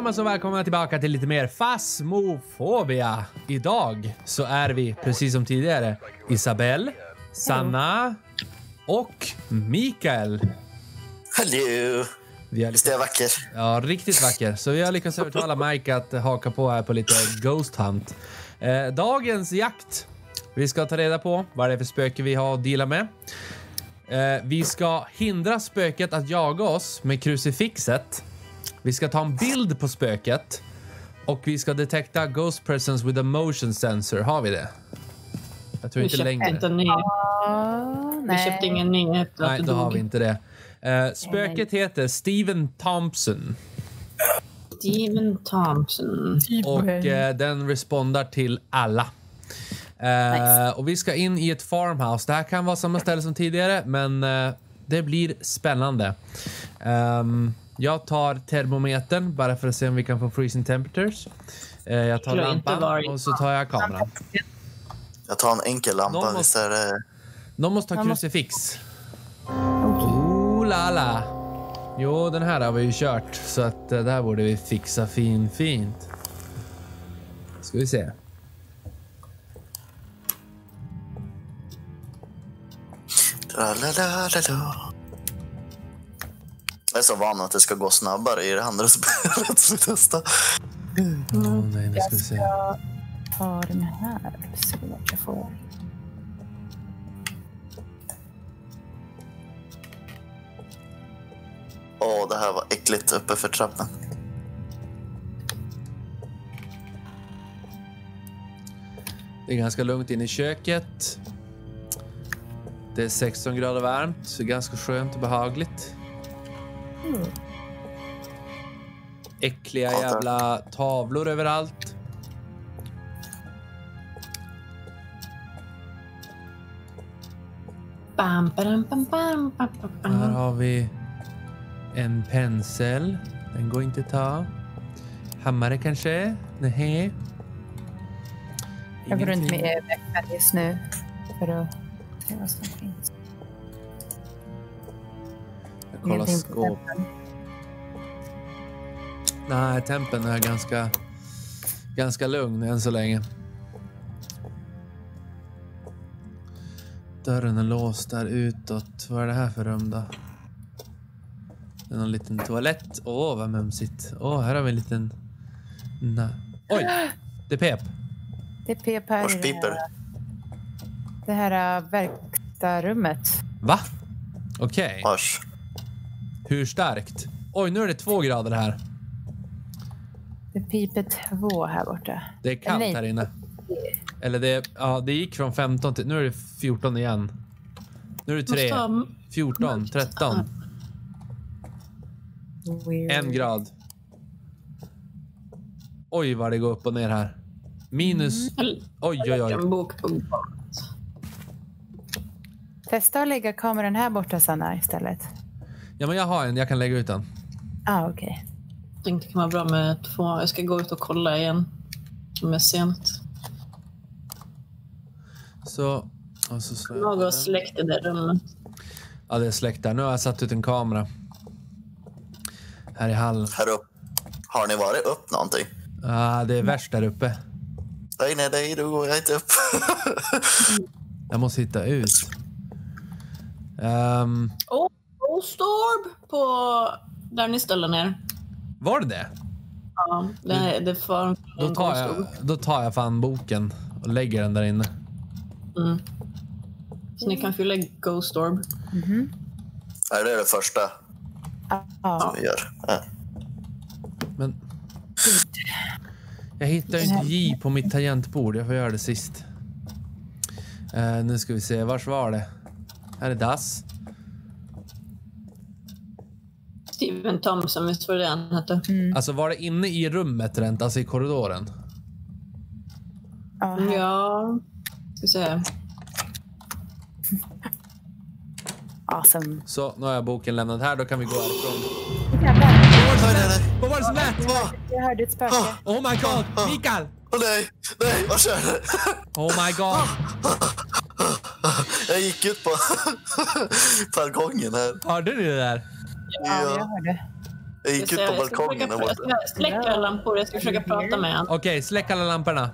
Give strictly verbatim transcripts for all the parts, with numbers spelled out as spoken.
allesammans och välkomna tillbaka till lite mer Phasmophobia. Idag så är vi, precis som tidigare, Isabelle, Sanna och Mikael. Hallå! Vi har Visst är jag vacker? Ja, riktigt vacker. Så vi har lyckats övertala Mike att haka på här på lite Ghost Hunt. Eh, dagens jakt. Vi ska ta reda på vad det är för spöke vi har att deala med. Eh, vi ska hindra spöket att jaga oss med krucifixet. Vi ska ta en bild på spöket. Och vi ska detekta ghost presence with a motion sensor. Har vi det? Jag tror Vi inte köpte längre. inte en ny. Oh, Vi köpte ingen ny efter Nej, att då du har dog. vi inte det. Eh, spöket heter Steven Thompson. Steven Thompson. Och eh, den respondar till alla. Eh, Nice. Och vi ska in i ett farmhouse. Det här kan vara samma ställe som tidigare, men eh, det blir spännande. Ehm, jag tar termometern bara för att se om vi kan få freezing temperatures. Eh, jag tar Skulle inte lampan vara- och så tar jag kameran. Jag tar en enkel lampa. Någon måste- Visst är det... Någon måste ha Jag måste- krucifix. Oh la la. Jo, den här har vi ju kört, så att eh, det här borde vi fixa fin fint. Ska vi se. Tra-la-la-la-la. Jag är så van att det ska gå snabbare i det andra spelet. Så vi testar. Åh nej, nu ska vi Jag se. ska ta den här. Se vad jag får. Åh, det här var äckligt uppe för trappan. Det är ganska lugnt in i köket. Det är sexton grader varmt, så ganska skönt och behagligt. Mm. Äckliga Ja, tack. jävla tavlor överallt. Bam, bam, bam, bam, bam, bam, Här bam. har vi en pensel. Den går inte att ta. Hammare kanske? Nej. Jag går runt Ingenting. med veckor just nu för att se vad som finns. Jag kollar Ingenting på skåp. tempen. Nej, tempen är ganska ganska lugn än så länge. Dörren är låst där utåt. Vad är det här för rum då? Det är någon liten toalett. Åh, vad mumsigt. Åh, här har vi en liten... Nej. Oj, det pep. Det är pep här Vars i det piper? här, det här äh, verkstadsrummet. Va? Okej. Vars. Hur starkt? Oj, nu är det två grader här. Det piper två här borta. Det är kallt Nej. här inne. Eller det, ja, det gick från femton till... Nu är det fjorton igen. Nu är det tre, Måste ha- fjorton, tretton. Weird. En grad. Oj, vad det går upp och ner här. Minus... Eller- Oj, oj, oj. En bok på golvet. Testa att lägga kameran här borta, Sanna, istället. Ja, men jag har en. Jag kan lägga ut den. Ah, okej. Jag tänkte det kan vara bra med två. Jag ska gå ut och kolla igen. Om jag ser något. Så... Och så slår jag Jag på har den. släckt i det rummet. Ja, det är släckt där. Nu har jag satt ut en kamera. Här i hallen. Här upp. Har ni varit upp någonting? Ah, det är värst där uppe. Nej, nej, nej, då går jag inte upp. Jag måste hitta ut. Um, Åh, oh, Storb på där ni ställer ner. var det det? Ja, det, det får Då en tar, Ghost Orb. jag, då tar jag fan boken och lägger den där inne. Mm. Så ni kan fylla Ghost Orb. Är det det första Ja. vi gör? Ja. Men... Jag hittar ju inte J på mitt tangentbord. Jag får göra det sist. Uh, nu ska vi se. Vars var det? Här är dass. Steven Thompson, visst var det han hette? Alltså var det inne i rummet rent? Alltså i korridoren? Ja, här. Ja, ska vi se. Awesome. Så, nu har jag boken lämnat här. Då kan vi gå härifrån. Jävlar, Nej, nej, nej. Vad var det som lät? jag hörde ett spöke. Oh my god! Mikael! Åh, nej, nej, vad kör du? Oh my god! Jag gick ut på balkongen här. Hörde ni det där? Ja, jag hörde. Jag gick ut på balkongen. Jag ska, jag ska släcka alla lampor. Jag ska försöka prata med honom. Okej, okay, släck alla lamporna.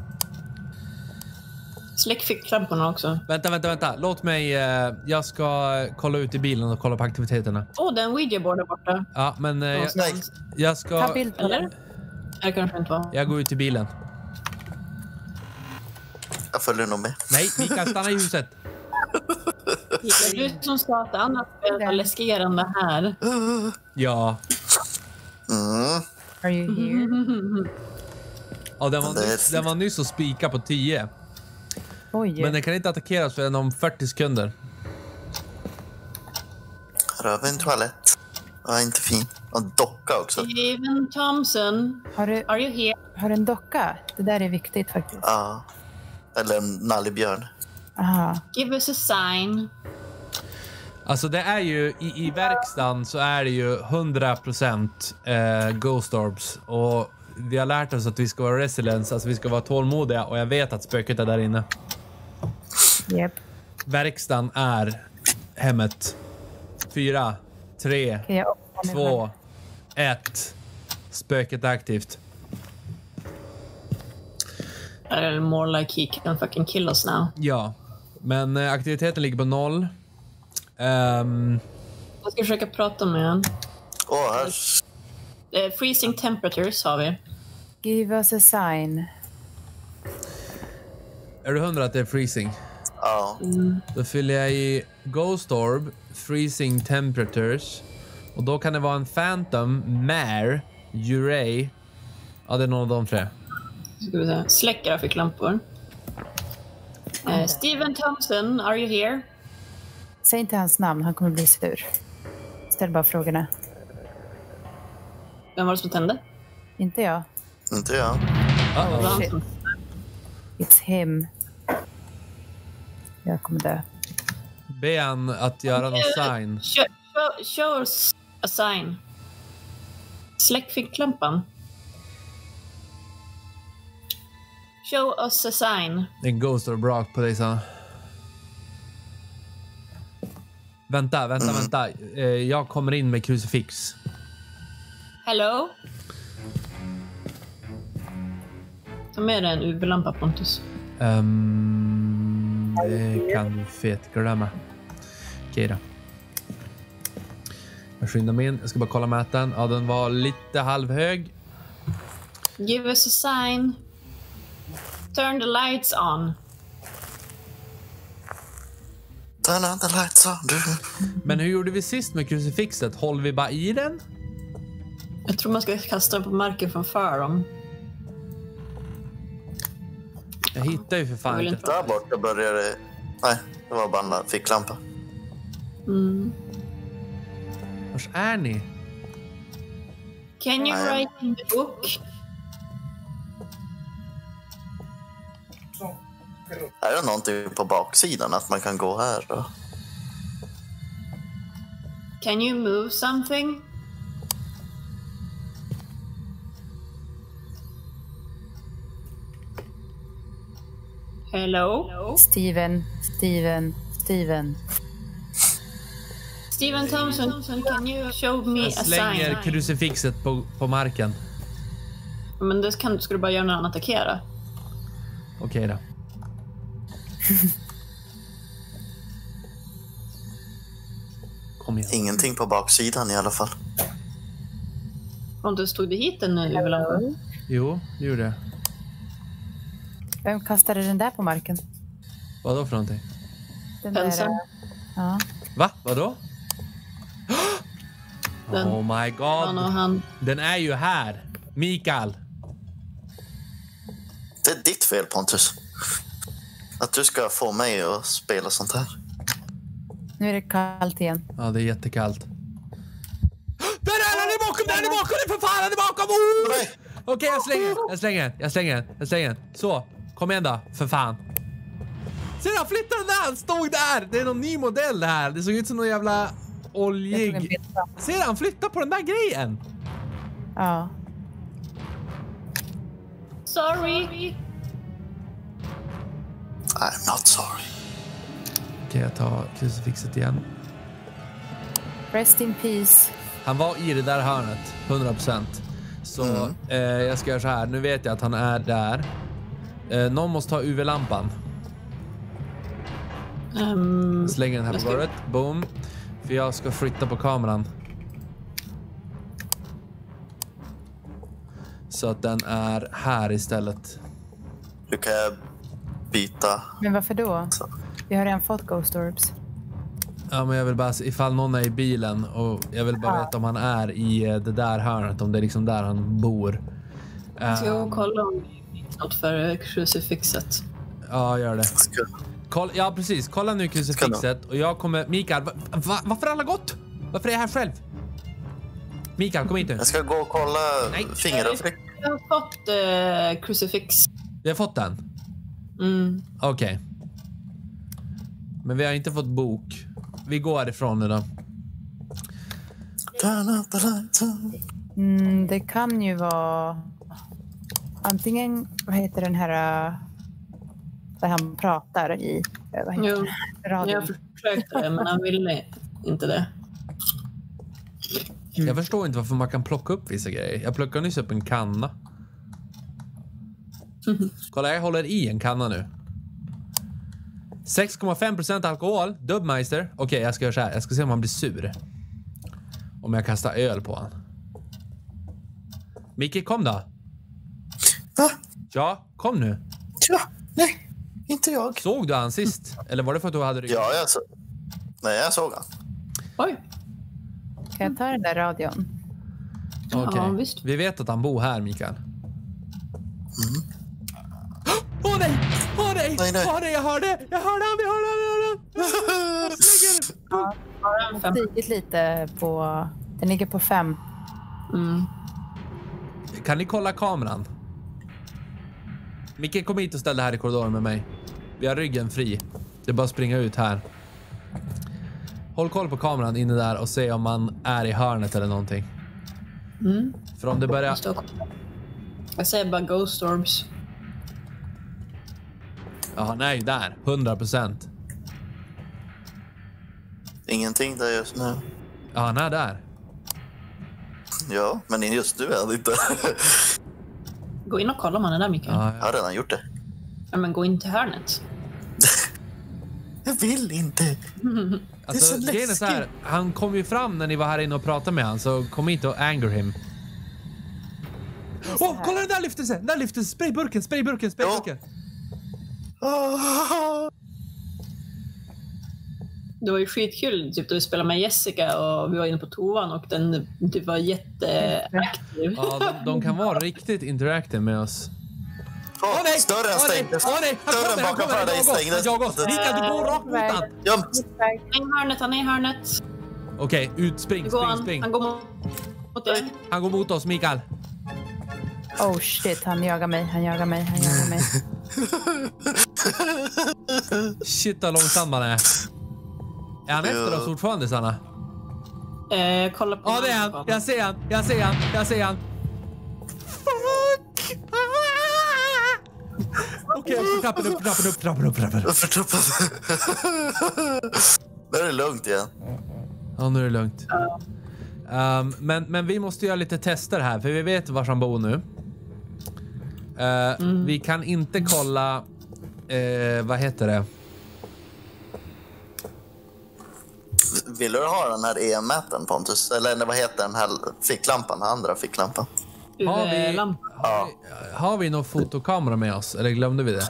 Släck ficklamporna också. Vänta, vänta, vänta. Låt mig... Uh, jag ska kolla ut i bilen och kolla på aktiviteterna. Åh, oh, den Ouija-board är borta. Ja, men... Uh, jag, jag ska... Ta bild på Eller? den. Det kanske inte var. Jag går ut i bilen. Jag följer nog med. Nej, Mikael, stanna i huset. Det är du som sa att annat är läskigare än det här. Ja. Mm. Are you here? Ja, den var, nyss, den var nyss att spika på tio. Oj. Men den kan inte attackeras förrän om fyrtio sekunder. Här har vi en toalett. Ja, inte fin. Och en docka också. Steven Thompson, Har du, are you here? har du en docka? Det där är viktigt faktiskt. Ja. Eller en nallebjörn. Aha. Give us a sign. Alltså det är ju, i, i verkstaden så är det ju hundra procent eh, Ghost Orbs. Och vi har lärt oss att vi ska vara resilience, alltså vi ska vara tålmodiga. Och jag vet att spöket är där inne. Yep. Verkstaden är hemmet. Fyra, tre, Okej, jag öppnar mig två, själv. ett. Spöket är aktivt. Eller more like he can fucking kill us now. Ja, men eh, aktiviteten ligger på noll. Um, Jag ska försöka prata med honom. Åh, här. Eh, freezing temperatures har vi. Give us a sign. är du hundra att det är freezing? Ja. Då fyller jag i Ghost Orb, Freezing Temperatures. Och då kan det vara en Phantom, Mare, Uray. Ja, det är någon av de tre. Ska vi se. Släck era ficklampor. Eh, Steven Thompson, are you here? Säg inte hans namn, han kommer bli sur. Ställ bara frågorna. Vem var det som tände? Inte jag. Inte jag. Uh-oh. Var han shit. som- It's him. Jag kommer dö. Be han att göra någon sign. Show, show, show us a sign. Släck ficklampan. Show us a sign. Det är en Ghost Orb rakt på dig, så. Vänta, vänta, vänta. Eh, jag kommer in med krucifix. Hello? Ta med dig en U V-lampa, Pontus. Um, det kan du fet glömma. Okej då. Jag skyndar mig in. Jag ska bara kolla mätaren. Ja, den var lite halvhög. Give us a sign. Turn the lights on. Turn on the lights on. Du. Men hur gjorde vi sist med krucifixet? Håller vi bara i den? Jag tror man ska kasta den på marken från för dem. Jag hittar ju för Jag fan vill inte. inte- Där borta började... Nej, det var bara en ficklampa. Mm. Vars är ni? Can you Nej. write in the book? Är det någonting på baksidan att man kan gå här? Då? Can you move something? Hello? Steven, Steven, Steven. Steven Thompson, can you show me Jag a slänger sign? krucifixet på, på marken. Men det kan, ska du bara göra när han attackerar. Okej då. Kom igen. Ingenting på baksidan i alla fall. Om du stod du hit en U V-lampa? Jo, det gjorde jag. Vem kastade den där på marken? Vad då för någonting? Den Penseln. där, ja. Va? Vadå? Den- Oh my Han och god. han. Den är ju här. Mikael. Det är ditt fel, Pontus. Att du ska få mig att spela sånt här. Nu är det kallt igen. Ja, det är jättekallt. Där är han! är bakom! Där är bakom! Det är för fan! Han är bakom! Oh! Nej. Okej, jag slänger. Jag slänger. Jag slänger. Jag slänger. Så, kom igen då. För fan. Ser du, han flyttade den där! Han stod där! Det är någon ny modell det här. Det såg ut som någon jävla Jag tog en oljig... bild. Ser du, han flyttar på den där grejen. Ja. Sorry! I'm not sorry. Okej, jag tar krucifixet igen. Rest in peace. Han var i det där hörnet, hundra procent. Så Mm. eh, jag ska göra så här. Nu vet jag att han är där. Eh, någon måste ta U V-lampan. Um, Slänger den här jag på ska- golvet. Boom. För jag ska flytta på kameran. Så att den är här istället. Hur kan jag byta? Men varför då? Så. Vi har redan fått Ghost Orbs. Ja, men jag vill bara se ifall någon är i bilen och jag vill bara Ja. veta om han är i eh, det där hörnet, om det är liksom där han bor. Eh, Ska jag kolla om det finns något för krucifixet? ja, gör det. Ska... Koll, ja, precis. Kolla nu krucifixet och jag kommer... Mikael, va, va, varför har alla gått? Varför är jag här själv? Mikael, kom hit nu. Jag ska gå och kolla Nej. fingeravtryck. Jag har fått eh, krucifix. Vi har fått den? Mm. Okej. Men vi har inte fått bok. Vi går ifrån nu då. Turn up the lights. Mm, det kan ju vara antingen, vad heter den här uh, där han pratar i, uh, vad heter Jo, det? Radio. jag försökte det, men han ville inte det. Jag förstår inte varför man kan plocka upp vissa grejer. Jag plockar nyss upp en kanna. Kolla, jag håller i en kanna nu. sex komma fem procent alkohol. Dubmeister. Okej, okay, jag ska göra så här. Jag ska se om han blir sur. Om jag kastar öl på han. Micke, kom då. Va? Ja, kom nu. Ja, nej, inte jag. Såg du han sist? Eller var det för att du hade ryggen? Ja, jag så... Nej, jag såg han. Oj. Kan jag ta den där radion? Okej. Ja, visst. Vi vet att han bor här, Mikael. Åh, oh, nej! Åh, oh, nej! Nej, nej. Åh, nej, jag hörde! Jag hörde han! Vi hörde han! Vi hörde han! Jag slänger. Bara en fem. Stigit lite på... Den ligger på fem. Mm. Kan ni kolla kameran? Micke, kom hit och ställ det här i korridoren med mig. Vi har ryggen fri. Det är bara att springa ut här. Håll koll på kameran inne där och se om man är i hörnet eller någonting. Mm. För om det börjar... Jag står- Jag säger bara Ghost Orbs. Ja, nej, där. hundra procent. Ingenting där just nu. Ja, han är där. Ja, men just du är det inte. Gå in och kolla om han är där, Mikael. Ja, Jag har redan gjort det. Ja, men gå in till hörnet. Jag vill inte. alltså, Det är så grejen är så här, läskigt. han kom ju fram när ni var här inne och pratade med han, så kom hit och anger him. Åh, oh, kolla den där lyfter sig! Den där lyfter sig! Sprayburken, sprayburken, sprayburken! Ah. Det var ju skitkul typ, då vi spelade med Jessica och vi var inne på toan och den typ, var jätteaktiv. Ja, de, de kan vara riktigt interactive med oss. Åh, Åh nej! Dörren Åh, nej! stängdes. Åh nej! Han Dörren kommer, han bakom kommer! dig Han jagar oss! stängdes. Han jagar oss! Mikael, du går rakt mot han! Gömt. Han är i hörnet, han är i hörnet. Okej, ut, spring, Nu går spring, han. spring. Han går mot, mot dig. Han går mot oss, Mikael. Oh shit, han jagar mig, han jagar mig, han jagar mig. Shit vad långsam man är. Är han efter oss fortfarande, Sanna? Eh, kolla på... Ja, det är han. Jag ser han, jag ser han, jag ser han. Fuck! Ah! Okej, upp, trappen upp, trappen upp, trappen upp, trappen upp. Varför trappan? Nu är det lugnt igen. Ja, nu är det lugnt. Um, men, men vi måste göra lite tester här, för vi vet var han bor nu. Uh, Mm. Vi kan inte kolla... Uh, vad heter det? Vill du ha den här E M-mätaren, Pontus? Eller vad heter den här ficklampan? Den andra ficklampan? Har vi, U V-lampa. har vi, har vi någon fotokamera med oss? Eller glömde vi det?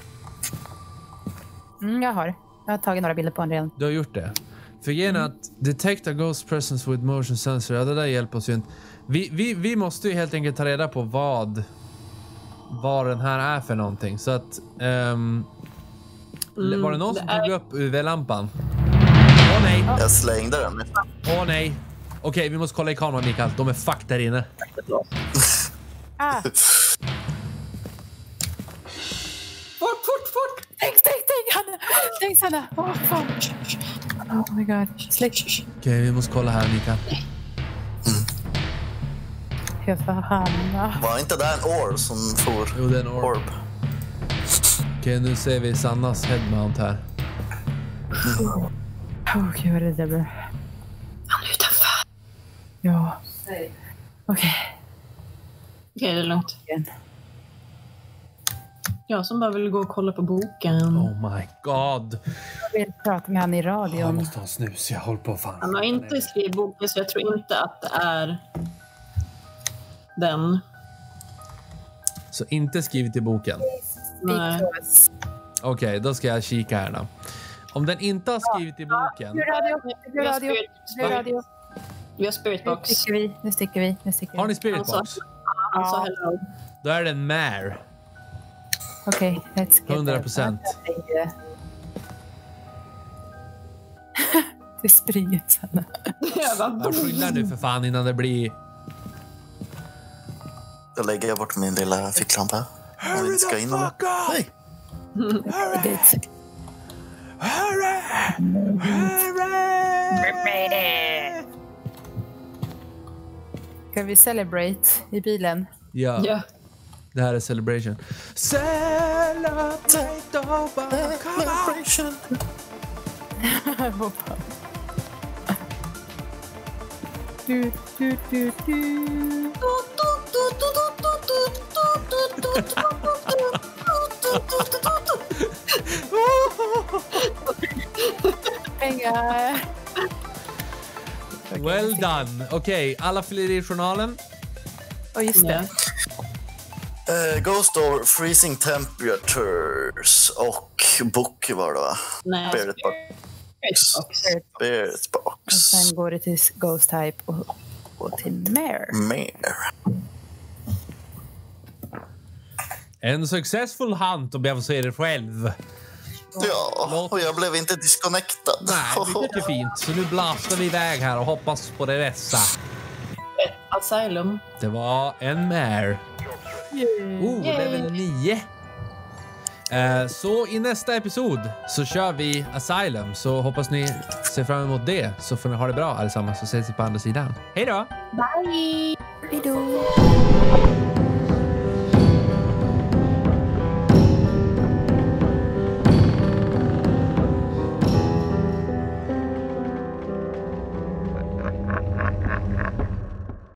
Mm, jag har. Jag har tagit några bilder på honom redan. Du har gjort det. För grejen är att detect a ghost presence with motion sensor, ja, det där hjälper oss ju inte. Vi, vi, vi måste ju helt enkelt ta reda på vad vad den här är för någonting. Så att um, Mm, var det någon det som är- tog upp U V-lampan? Åh nej, Jag slängde den. åh nej. Okej, vi måste kolla i kameran, Mikael. De är fuck där inne. Ah! Fort, fort, fort! Stäng, stäng, stäng, Hanna! Stäng, Sanna! Åh, fan. Oh my god. Släck. Okej, vi måste kolla här, Mikael. Jag får Hanna. Var inte där en orb som for? Jo, det är en orb. Orb. Okej, nu ser vi Sannas headmount här. Åh gud vad det där blir. Han är utanför. Ja. Okej. Okay. Okej, det är lugnt. Jag som bara vill gå och kolla på boken. Oh my god. Jag vill prata med han i radion. Jag måste ha en snus. Jag håller på fan. Han har inte skrivit boken, så jag tror inte att det är den. Så inte skrivit i boken? Nej. Okej, okay, då ska jag kika här då. Om den inte har skrivit i boken... Nu radio, nu radio, nu radio. Vi har spiritbox. Nu sticker vi, nu sticker vi, nu sticker vi. Har ni spiritbox? Han sa hello. Då är det en mare. Okej, okay, let's get hundra procent. Det springer Sanna. Jag skyndar nu för fan innan det blir... Då lägger jag bort min lilla ficklampa. Om vi ska in och... Nej! Hurry! Hurry! Hurry! Ska vi celebrate i bilen? Ja. Ja. Det här är celebration. Celebrate celebration. Du, du, du, du. Pengar. Well done. Okej, okay, alla fyller i journalen. Och oh, just det. Yeah. Uh, Ghost Door, Freezing Temperatures och Book var det va? Nej. Spirit Box. Spiritbox. Spirit Box. Och sen går det till Ghost Type och, och till Mare. Mare. En successful hunt om jag får säga det själv. Ja, och jag blev inte disconnectad. Nej, det är fint. Så nu blastar vi iväg här och hoppas på det bästa. Asylum. Det var en mare. Oh, level nio. Eh, så i nästa episod så kör vi Asylum. Så hoppas ni ser fram emot det. Så får ni ha det bra allesammans. Så ses vi på andra sidan. Hej då! Bye! Hej då!